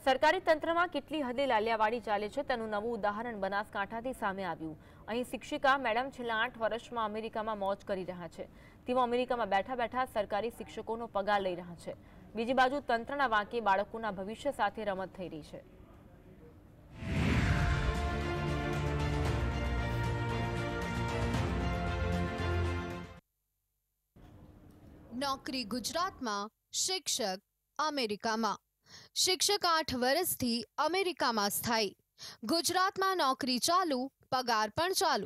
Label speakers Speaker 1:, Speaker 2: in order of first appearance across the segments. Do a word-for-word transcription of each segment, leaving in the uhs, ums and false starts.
Speaker 1: સરકારી તંત્રમાં કેટલી હદે લાલિયાવાડી ચાલે છે તેનું નવું ઉદાહરણ બનાસકાંઠાથી સામે આવ્યું। અહીં શિક્ષિકા મેડમ છેલ્લા આઠ વર્ષમાં અમેરિકામાં મોજ કરી રહ્યા છે। તેઓ અમેરિકામાં બેઠા બેઠા સરકારી શિક્ષકોનો પગાર લઈ રહ્યા છે। બીજી બાજુ તંત્રના વાંકે બાળકોના ભવિષ્ય સાથે રમત થઈ રહી છે।
Speaker 2: નોકરી ગુજરાતમાં, શિક્ષક અમેરિકામાં। શિક્ષક આઠ વર્ષથી અમેરિકામાં સ્થાયી, ગુજરાતમાં નોકરી ચાલુ, પગાર પણ ચાલુ।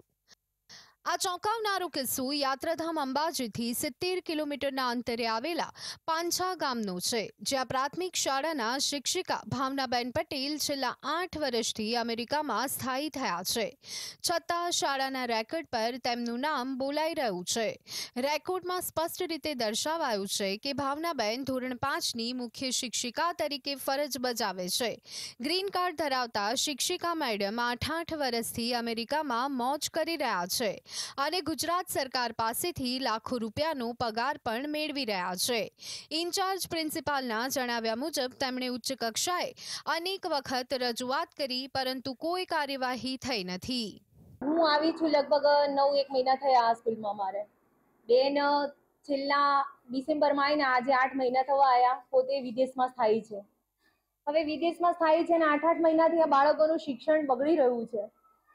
Speaker 2: આ ચોંકાવનારો કિસ્સો યાત્રાધામ અંબાજીથી સિત્તેર કિલોમીટરના અંતરે આવેલા પાંછા ગામનો છે, જ્યાં પ્રાથમિક શાળાના શિક્ષિકા ભાવનાબેન પટેલ છેલ્લા આઠ વર્ષથી અમેરિકામાં સ્થાયી થયા છે, છતાં શાળાના રેકોર્ડ પર તેમનું નામ બોલાઈ રહ્યું છે। રેકોર્ડમાં સ્પષ્ટ રીતે દર્શાવાયું છે કે ભાવનાબેન ધોરણ પાંચની મુખ્ય શિક્ષિકા તરીકે ફરજ બજાવે છે। ગ્રીન કાર્ડ ધરાવતા શિક્ષિકા મેડમ આઠ આઠ વર્ષથી અમેરિકામાં મોજ કરી રહ્યા છે અને ગુજરાત સરકાર પાસેથી લાખો રૂપિયાનો પગાર પણ મેળવી રહ્યા છે। ઇન્ચાર્જ પ્રિન્સિપાલના જણાવ્યા મુજબ તેમણે ઉચ્ચ કક્ષાએ અનેક વખત રજૂઆત કરી, પરંતુ કોઈ કાર્યવાહી થઈ નથી।
Speaker 3: હું આવી છું લગભગ નવ એક મહિના થયા આ સ્કૂલમાં। મારે બેન છેલ્લા ડિસેમ્બરમાં આવીને આજે આઠ મહિના થવા આવ્યા, પોતે વિદેશમાં સ્થાયી છે। હવે વિદેશમાં સ્થાયી છે ને આઠ આઠ મહિનાથી આ બાળકોનું શિક્ષણ બગડી રહ્યું છે,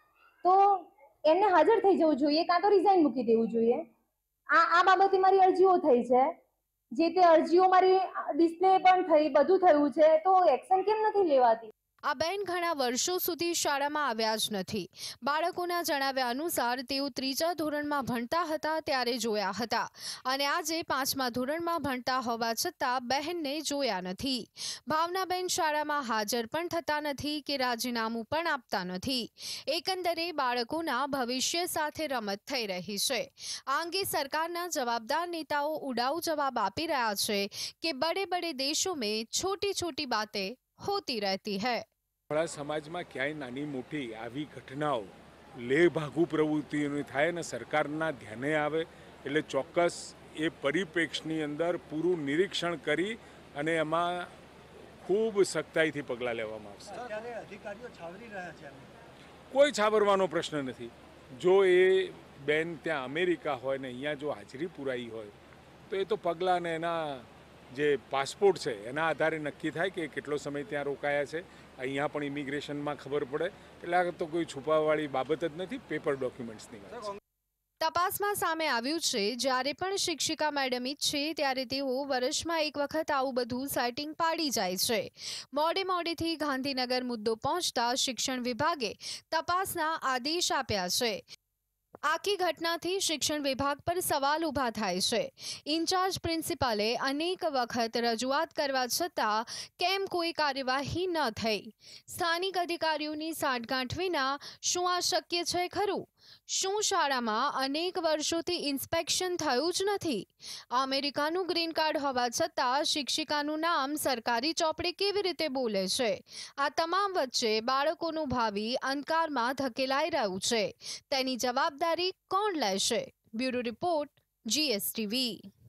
Speaker 3: તો એમને હાજર થઈ જવું જોઈએ, કાં તો રિઝાઇન મૂકી દેવું જોઈએ। આ આ બાબતે મારી અરજીઓ થઈ છે, જે તે અરજીઓ મારી ડિસ્પ્લે પણ થઈ, બધું થયું છે, તો એક્શન કેમ નથી લેવાતી?
Speaker 2: આ બેન ઘણા વર્ષો સુધી શાળામાં આવ્યા જ નથી। બાળકોના જણાવ્યા અનુસાર તેઓ ત્રીજા ધોરણમાં ભણતા હતા ત્યારે જોયા હતા અને આજે પાંચમા ધોરણમાં ભણતા હોવા છતાં બહેનને જોયા નથી। ભાવનાબેન શાળામાં હાજર પણ થતા નથી કે રાજીનામું પણ આપતા નથી। એકંદરે બાળકોના ભવિષ્ય સાથે રમત થઈ રહી છે। આ અંગે સરકારના જવાબદાર નેતાઓ ઉડાઉ જવાબ આપી રહ્યા છે કે બड़े बड़े देशों में छोटी छोटी बातें होती रहती है।
Speaker 4: આપણા સમાજમાં ક્યાંય નાની મોટી આવી ઘટનાઓ લેભાગુ પ્રવૃત્તિઓની થાય ને સરકારના ધ્યાને આવે એટલે ચોક્કસ એ પરિપ્રેક્ષની અંદર પૂરું નિરીક્ષણ કરી અને એમાં ખૂબ સખ્તાઈથી પગલાં લેવામાં આવશે।
Speaker 5: અધિકારીઓ છાવરી રહ્યા છે?
Speaker 4: કોઈ છાવરવાનો પ્રશ્ન નથી। જો એ બેન ત્યાં અમેરિકા હોય ને અહીંયા જો હાજરી પુરાઈ હોય તો એ તો પગલાં ને એના જે પાસપોર્ટ છે એના આધારે નક્કી થાય કે કેટલો સમય ત્યાં રોકાયા છે। અહીંયા પણ ઇમિગ્રેશનમાં ખબર પડે, એટલે આ તો કોઈ છુપાવવાળી બાબત જ નથી, પેપર ડોક્યુમેન્ટ્સની વાત છે।
Speaker 2: તપાસમાં સામે આવ્યું છે, જ્યારે પણ શિક્ષિકા મેડમ ઈચ્છે ત્યારે તેઓ વર્ષમાં એક વખત આવું બધું સેટિંગ પાડી જાય છે। મોડે મોડેથી ગાંધીનગર મુદ્દો પહોંચતા શિક્ષણ વિભાગે તપાસના આદેશ આપ્યા છે। આખી ઘટનાથી શિક્ષણ વિભાગ પર સવાલ ઊભા થાય છે। ઇન્ચાર્જ પ્રિન્સિપાલે અનેક વખત રજૂઆત કરવા છતાં કેમ કોઈ કાર્યવાહી ન થઈ? સ્થાનિક અધિકારીઓની સાંઠગાંઠ વિના શું આ શક્ય છે ખરું? શું શાળામાં અનેક વર્ષોથી ઇન્સ્પેક્શન થયું જ નથી? અમેરિકાનું ગ્રીન કાર્ડ હોવા છતાં શિક્ષિકાનું નામ સરકારી ચોપડે કેવી રીતે બોલે છે? આ તમામ વચ્ચે બાળકોનું ભાવિ અંધકારમાં ધકેલાઈ રહ્યું છે। તેની જવાબદારી કોણ લેશે? Bureau report, GSTV.